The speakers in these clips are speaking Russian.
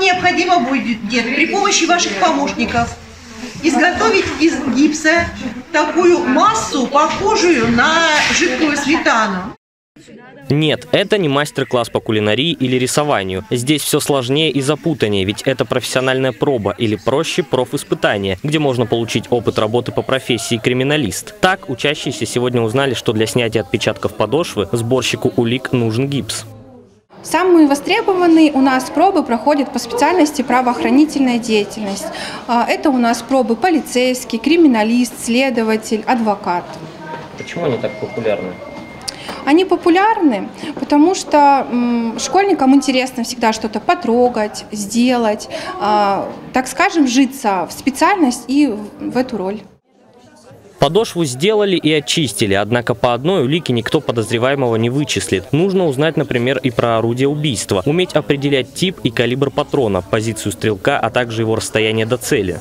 необходимо будет при помощи ваших помощников изготовить из гипса такую массу, похожую на жидкую сметану. Нет, это не мастер-класс по кулинарии или рисованию. Здесь все сложнее и запутаннее, ведь это профессиональная проба или проще профиспытание, где можно получить опыт работы по профессии криминалист. Так, учащиеся сегодня узнали, что для снятия отпечатков подошвы сборщику улик нужен гипс. Самые востребованные у нас пробы проходят по специальности правоохранительная деятельность. Это у нас пробы полицейский, криминалист, следователь, адвокат. Почему они так популярны? Они популярны, потому что школьникам интересно всегда что-то потрогать, сделать, так скажем, вжиться в специальность и в эту роль. Подошву сделали и очистили, однако по одной улике никто подозреваемого не вычислит. Нужно узнать, например, и про орудие убийства, уметь определять тип и калибр патрона, позицию стрелка, а также его расстояние до цели.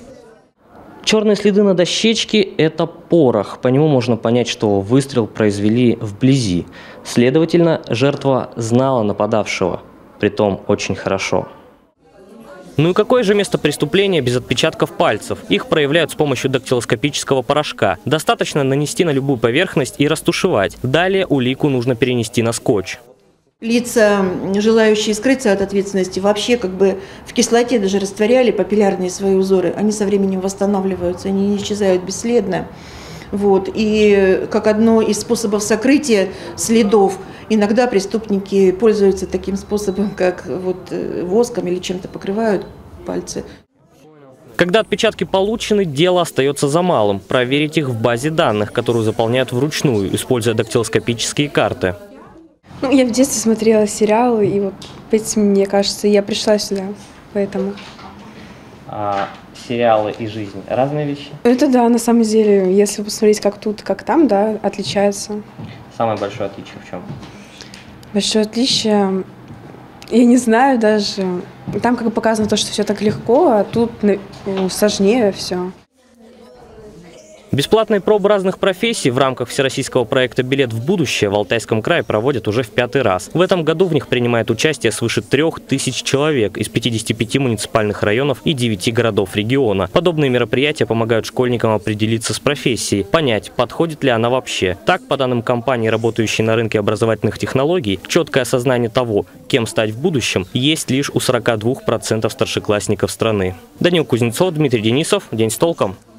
Черные следы на дощечке – это порох. По нему можно понять, что выстрел произвели вблизи. Следовательно, жертва знала нападавшего, притом очень хорошо. Ну и какое же место преступления без отпечатков пальцев? Их проявляют с помощью дактилоскопического порошка. Достаточно нанести на любую поверхность и растушевать. Далее улику нужно перенести на скотч. Лица, желающие скрыться от ответственности, вообще как бы в кислоте даже растворяли папиллярные свои узоры. Они со временем восстанавливаются, они не исчезают бесследно. Вот. И как одно из способов сокрытия следов, иногда преступники пользуются таким способом, как вот воском или чем-то покрывают пальцы. Когда отпечатки получены, дело остается за малым – проверить их в базе данных, которую заполняют вручную, используя дактилоскопические карты. Ну, я в детстве смотрела сериалы, и вот мне кажется, я пришла сюда, поэтому. А сериалы и жизнь – разные вещи? Это да, на самом деле, если посмотреть как тут, как там, да, отличается. Самое большое отличие в чем? Большое отличие, я не знаю даже. Там как бы показано то, что все так легко, а тут сложнее все. Бесплатные пробы разных профессий в рамках всероссийского проекта «Билет в будущее» в Алтайском крае проводят уже в 5-й раз. В этом году в них принимает участие свыше 3000 человек из 55 муниципальных районов и 9 городов региона. Подобные мероприятия помогают школьникам определиться с профессией, понять, подходит ли она вообще. Так, по данным компании, работающей на рынке образовательных технологий, четкое осознание того, кем стать в будущем, есть лишь у 42% старшеклассников страны. Данил Кузнецов, Дмитрий Денисов. День с толком.